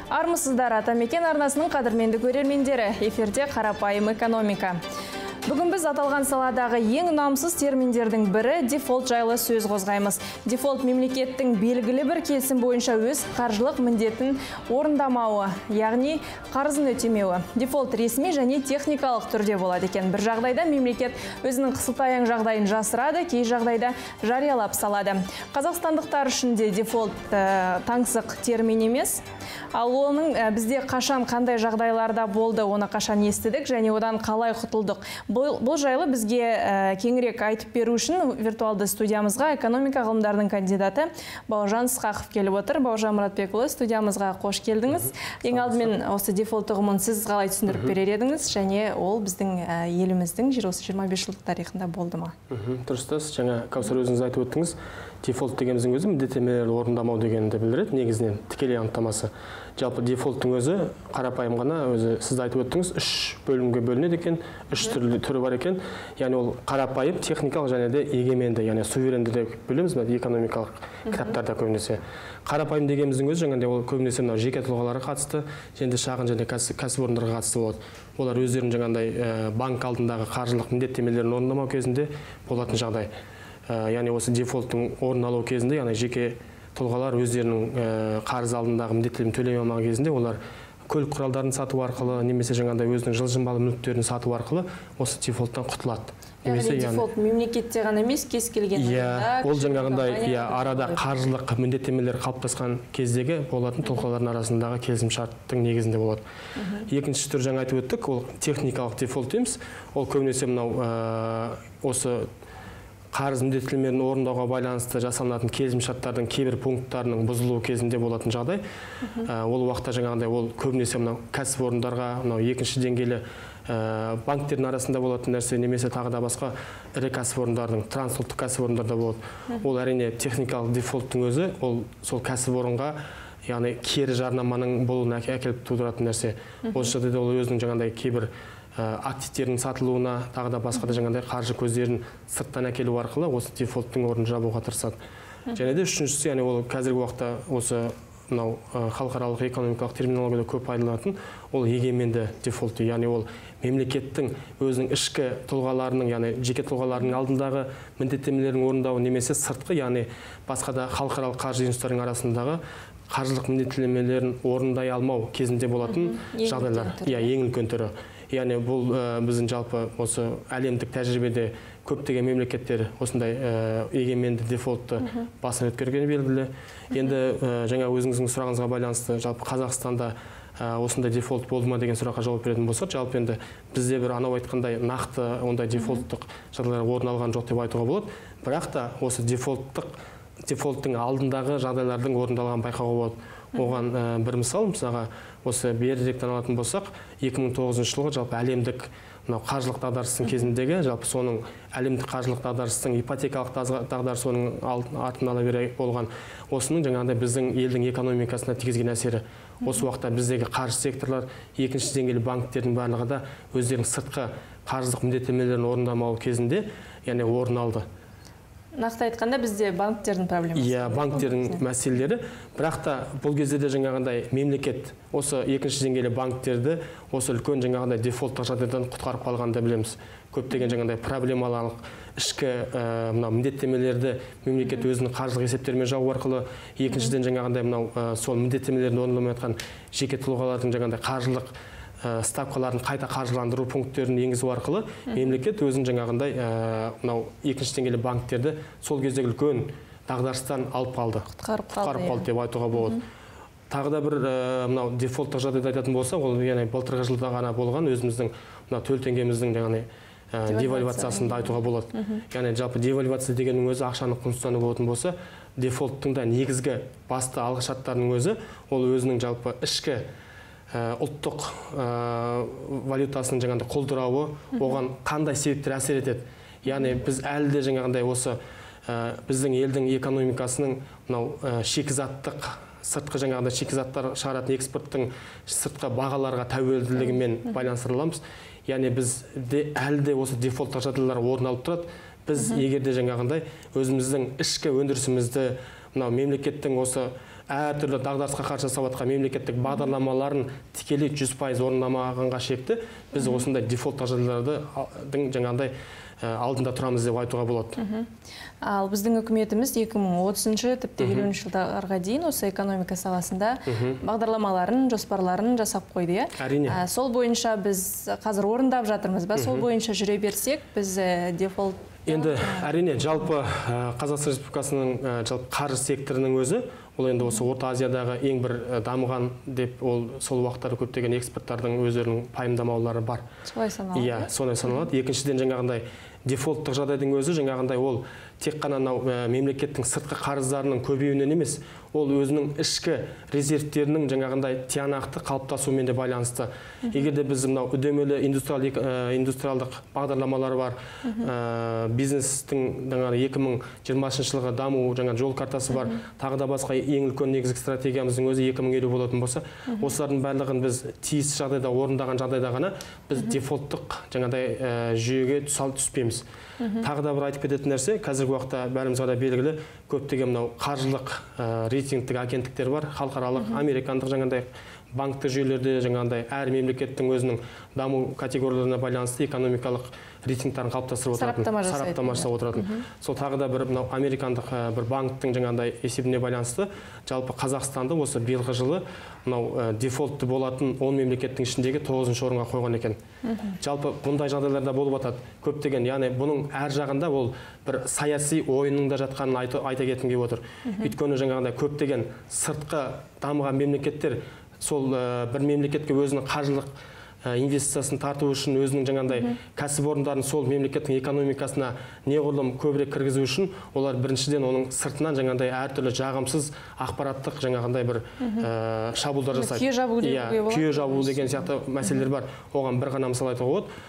Армысыздар, Атамекен арнасының қадірменді көрермендері, эфирде қарапайым экономика. Бүгін біз аталған саладағы ең ұнамсыз терминдердің бірі дефолт жайлы сөз қозғаймыз. Дефолт мемлекеттің белгілі бір келісім бойынша өз қаржылық міндетін орындамауы, яғни қарызын өтемеуі. Дефолт ресми және техникалық түрде болады екен. Бір жағдайда мемлекет өзінің қысылтаяң жағдайын жасырады, кей жағдайда жариялап салады. Қазақстандықтар үшін де дефолт таңсық термин емес. Ал оның бізде қашан қандай жағдайларда болды, оны қашан естідік және одан қалай құтылдық. Бұл жайлы бізге кеңірек айтып беру үшін виртуалды студиямызға экономика ғылымдарының кандидаты Бауыржан Ысқақов келіп отыр. Бауыржан Мұратбекұлы, студиямызға қош келдіңіз. Ең алдымен осы дефолт ұғымын сіз қалай түсіндіріп берер едіңіз және ол біздің еліміздің 25 жылдық тарихында болды ма? Дұрыстас, жаңа Кәусар өзіңіз айтып өттіңіз. Дефолт дегеніміздің өзі міндеттемелерді орындамау дегенді білдіреді, негізінен тікелей анықтамасы. Жалпы дефолттың өзі қарапайым ғана, өзі сіз айтып өттіңіз, 3 бөлімге бөлінеді екен, 3 түрі бар екен. Яғни ол қарапайым, техникалық және де егеменді, яғни суверенді деп бөлеміз бе экономикалық кітаптарда көбінесе. Қарапайым дегеніміздің өзі жаңағыдай ол көбінесе жеке тұлғаларға қатысты, және де шағын және кәсіпорындарға қатысты болады. Олар өздерінің жаңағыдай банк алдындағы қаржылық міндеттемелерін орындамау кезінде болатын жағдай. Яғни осы дефолттың орын алу кезінде, яғни жеке тұлғалар өздерінің қарыз алдындағы міндеттемелерін төлемей алмаған кезінде олар көлік құралдарын сату арқылы немесе жаңағыдай өзінің жылжымалы мүліктерін сату арқылы осы дефолттан құтылады. Яғни дефолт мемлекетте ғана емес, кез келген ол жаңағындай арада қаржылық міндеттемелер қалыптасқан кездегі болатын тұлғалардың арасындағы келісімшарттың негізінде болады. Екінші түр жаңа айтып өттік, ол техникалық дефолт дейміз. Ол көбінесе мынау осы қарыз міндеттемелерін орындауға байланысты жасалынатын келісімшарттардың кейбір пункттарының бұзылуы кезінде болатын жағдай. Ол уақытта жаңағындай ол көбінесе мынау кәсіпорындарға, мынау екінші деңгейлі банктердің арасында болатын нәрсе, немесе тағы да басқа ірі кәсіпорындардың, трансұлттық кәсіпорындарда болады. Ол әрине техникалық дефолттың өзі, ол сол кәсіпорынға, яғни кері жарнаманың болуына әкеліп тудыратын нәрсе. Осы жағдайда ол өзінің жаңағындай кейбір активтердің сатылуына, тағы да басқа да жаңағындай қаржы көздерін сырттан әкелу арқылы осы дефолттың орнын жабуға тырысады. Және де үшіншісі, яғни ол қазіргі уақытта осы мынау халықаралық экономикалық терминологияда көп пайдаланатын, ол егеменді дефолт, яғни ол мемлекеттің өзінің ішкі тұлғаларының, яғни жеке тұлғаларының алдындағы міндеттемелерін орындауы немесе сыртқы, яғни басқа да халықаралық қаржы институттарының арасындағы қаржылық міндеттемелерін орындай алмау кезінде болатын жағдайлар. Ең үлкен түрі. Яғни бұл біздің жалпы осы әлемдік тәжірибеде көптеген мемлекеттер осындай егеменді дефолтты басын өткергені белгілі. Енді жаңа өзіңіздің сұрағыңызға байланысты жалпы Қазақстанда осындай дефолт болды ма деген сұраққа жауап беретін болсақ, жалпы енді бізде бір анау айтқандай нақты ондай дефолттық жағдайлар орын алған жоқ деп айтуға болады. Бірақ та осы дефолттың алдындағы жағдайлардың орындалған байқауға болады. Оған бір мысал, мысалға осы беріректен алатын болсақ, 2009 жылғы жалпы әлемдік қаржылық дағдарыстың кезіндегі, жалпы соның әлемдік қаржылық дағдарыстың ипотекалық дағдарыс соның артын ала бере болған, осының жаңағыдай біздің елдің экономикасына тигізген әсері. Осы уақытта біздегі қаржы секторлар, екінші деңгейлі банктердің барлығы да өздерінің сыртқы қаржылық міндеттемелерін орындамау кезінде, яғни орын алды. Нақты айтқанда бізде банктердің проблемасы. Банктердің мәселелері, бірақ та бұл кезде де жаңағындай мемлекет осы екінші деңгейлі банктерді осы үлкен жаңағындай дефолттық жағдайдан құтқарып қалғанды білеміз. Көптеген жаңағындай проблемалық ішкі міндеттемелерді мемлекет өзінің қаржылық есептермен жабу арқылы, екіншіден жаңағындай сол міндеттемелерді орындамай жатқан жеке тұлғалардың жаңағындай қаржылық ставкаларын қайта қаржыландыру пункттерін енгізу арқылы мемлекет өзін жаңағындай екінші деңгейлі банктерді сол кездегі үлкен дағдарыстан алып қалды, құтқарып қалды деп айтуға болады. Тағы да бір дефолттық жағдайды айтатын болса, ол былтырғы жылда ғана болған өзіміздің төл теңгеміздің девальвациясында айтуға болады. Яғни жалпы девальвация дегеннің өзі ақшаның құнсыздану болатын болса, дефолттың да негізгі басты алғышарттарының өзі ол өзінің жалпы ішкі ұлттық валютасының жаңағындай құлдырауы, оған қандай себептер әсер етеді. Яғни біз әлі де жаңағындай осы біздің елдің экономикасының шикізаттық, сыртқы жаңағындай шикізаттар шығаратын экспорттың сыртқы бағаларға тәуелділігімен байланыстырыламыз. Яғни бізде әлі де осы дефолттық жағдайлар орын алып тұрады. Біз егерде жаңағындай өзіміздің ішкі өндірісімізді мемлекеттің осы әртүрлі дағдарысқа қарсы жасап жатқан мемлекеттік бағдарламаларын тікелей 100% орындамағанға шекті, біз осындай дефолттық жағдайлардың жаңағындай алдында тұрамыз деп айтуға болады. Ал біздің үкіметіміз 2030 тіпті 50 жылдарға дейін осы экономика саласында бағдарламаларын, жоспарларын жасап қойды. Әрине. Сол бойынша біз қазір орындап жатырмыз ба? Сол бойынша жүре берсек, біз дефолт... Енді әрине жалпы Қазақстан Республикасының жалпы қаржы секторының өзі, ол енді осы Орта Азиядағы ең бір дамыған деп, ол сол уақыттары көптеген эксперттардың өздерінің пайымдамаулары бар. Солай саналады. Иә, солай саналады. Екіншіден жаңағындай дефолттық жағдайдың өзі жаңағындай ол тек қана мемлекеттің сыртқы қарыздарының көбеюінен емес, ол өзінің ішкі резервтерінің жаңағындай тиянақты қалыптасуымен де байланысты. Егер де біз үдемелі индустриалдық бағдарламалар бар, бизнестің 2020 жылғы даму жол картасы бар, тағы да басқа ең үлкен негізгі стратегиямыздың өзі 2050 болатын болса, осылардың барлығын біз тиісті жағдайда орындаған жағдайда ғана біз дефолттық жаңағыдай жүйеге түспейміз. Тағы да бір айтып кететін нәрсе, қазіргі уақытта бәрімізге да белгілі көптеген қаржылық рейтингтік агенттіктер бар, халықаралық, американдық жаңағындай банктік жүйелерде жаңағындай әр мемлекеттің өзінің даму категорияларына байланысты экономикалық рейтингтарын қалыптастырып отыратын, сараптама жасап отыратын. Сол тағы да бір американдық бір банктың жаңағындай есебіне байланысты жалпы Қазақстанды осы биылғы жылы дефолтты болатын 10 мемлекеттің ішіндегі 9-шы орынға қойған екен. Жалпы бұндай жағдайларда болып жатады. Көптеген, яғни бұның әр жағында ол бір саяси ойынның да жатқанын айта кеткім келіп отыр. Өйткені жаңағындай көптеген сыртқы дамыған мемлекеттер сол бір мемлекетке өзінің қаржылық инвестициясын тарту үшін өзінің жаңағындай кәсіпорындарын сол мемлекеттің экономикасына неғұрлым көбірек кіргізу үшін олар біріншіден оның сыртынан жаңағындай әртүрлі жағымсыз ақпараттық жаңағындай бір шабуылдар жасайды. Күйе жабу деген сияқты мәселелер бар. Оған бір ғана мысал айтуға болады.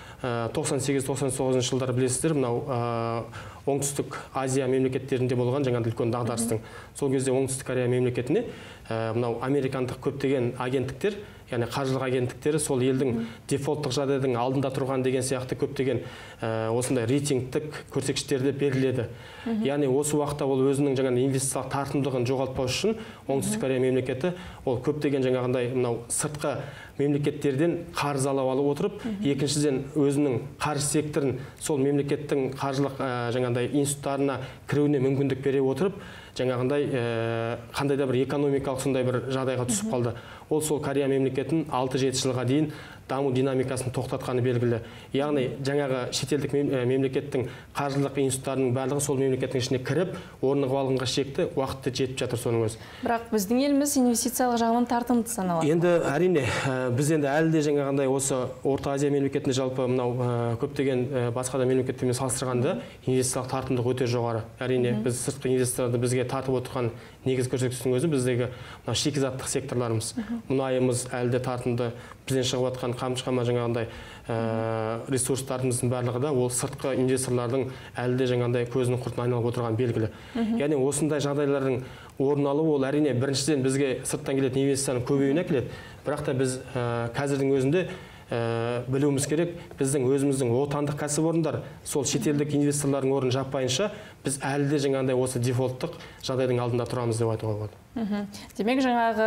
98-99 жылдары білесіздер, оңтүстік Азия мемлекеттерінде болған жаңағындай үлкен дағдарыстың. Сол кезде оңтүстік Корея мемлекетіне американдық көптеген агенттіктер, яғни қаржылық агенттіктері сол елдің дефолттық жағдайдың алдында тұрған деген сияқты көптеген осындай рейтингтік көрсеткіштерді белгіледі. Яғни осы уақытта ол өзінің жаңағы инвестициялық тартымдылығын жоғалтпау үшін оңтүстік Корея мемлекеті ол көптеген жаңағындай сыртқы мемлекеттерден қарыз алып отырып, екіншіден өзінің қаржы секторын сол мемлекеттің қаржылық жаңағындай институттарына кіруіне мүмкіндік бере отырып, жаңағындай қандай да бір экономикалық сондай бір жағдайға түсіп қалды. Ол сол Корея мемлекетін 6-7 жылға дейін даму динамикасын тоқтатқаны белгілі. Яғни жаңағы шетелдік мемлекеттің қаржылық институттарының барлығы сол мемлекеттің ішіне кіріп, орнығып алғанға шекті, уақытты жетіп жатыр соның өзі. Бірақ біздің еліміз инвестициялық жағынан тартымды саналады. Енді әрине, біз енді әлі де жаңағындай осы Орта Азия мемлекетінде жалпы көптеген басқа да мемлекеттермен салыстырғанда инвестициялық тартымдылық өте жоғары. Әрине, біз сыртқы инвесторларды бізге тартып отырған негізгі көрсеткіштің өзі біздегі шикізаттық секторларымыз. Мұнайымыз әлі де тартымды, бізден шығып жатқан қамшықама жаңағындай ресурстарымыздың барлығы да ол сыртқы инвесторлардың әлі де жаңағындай көзінің құртына айналып отырған белгілі. Яғни осындай жағдайлардың орын алуы ол әрине біріншіден бізге сырттан келетін инвестицияның көбеюіне әкеледі. Бірақ та біз қазірдің өзінде білуіміз керек, біздің өзіміздің отандық кәсіпорындар сол шетелдік инвесторлардың орнын жаппайынша біз әлі де жаңағындай осы дефолттық жағдайдың алдында тұрамыз деп айтуға болады. Демек жаңағы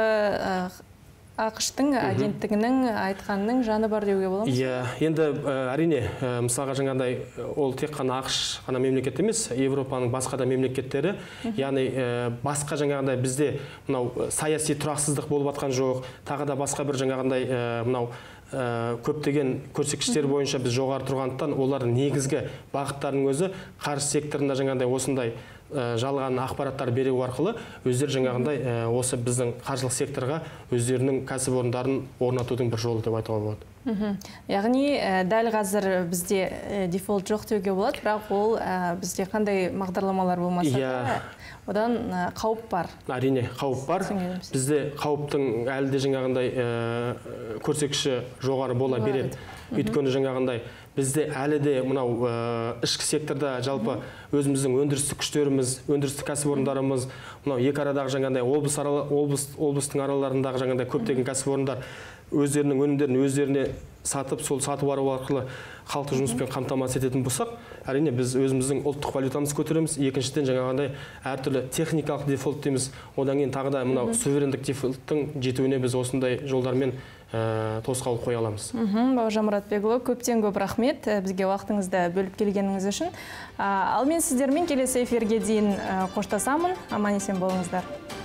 ақш-тың агенттігінің айтқанының жаны бар деуге болады ма? Иә, енді әрине, мысалға жаңағындай ол тек қана ақш қана мемлекет емес, Европаның басқа да мемлекеттері, яғни басқа жаңағындай бізде мынау саяси тұрақсыздық болып жатқан жоқ, тағы да басқа бір жаңағындай мынау көптеген көрсеткіштер бойынша біз жоғары тұрғандықтан олардың негізгі бағыттарының өзі қаржы секторында жаңағындай осындай жалған ақпараттар беру арқылы өздері жаңағындай осы біздің қаржылық секторға өздерінің кәсіпорындарын орнатудың бір жолы деп айтуға болады. Яғни дәл қазір бізде дефолт жоқ деуге болады, бірақ ол бізде қандай бағдарламалар болмаса да одан қауіп бар. Әрине, қауіп бар. Бізде қауіптің әлі де жаңағындай көрсеткіші жоғары бола береді. Өйткені жаңағындай бізде әлі де мынау ішкі секторда жалпы өзіміздің өндірістік күштеріміз, өндірістік кәсіпорындарымыз, мынау екі арадағы жаңағындай облыстың араларындағы жаңағындай көптеген кәсіпорындар өздерінің өнімдерін өздеріне сатып, сол сатып алу арқылы халықты жұмыспен қамтамасыз ететін болсақ, әрине біз өзіміздің ұлттық валютамызды көтереміз. Екіншіден жаңағындай әртүрлі техникалық дефолт дейміз. Одан кейін тағы да мынау суверендік дефолттың жетуіне біз осындай жолдармен тосқауыл қоя аламыз. Бауыржан Мұратбекұлы, көптен көп рахмет бізге уақытыңызды бөліп келгеніңіз үшін. Ал мен сіздермен келесі эфирге дейін қоштасамын. Аман есен болыңыздар.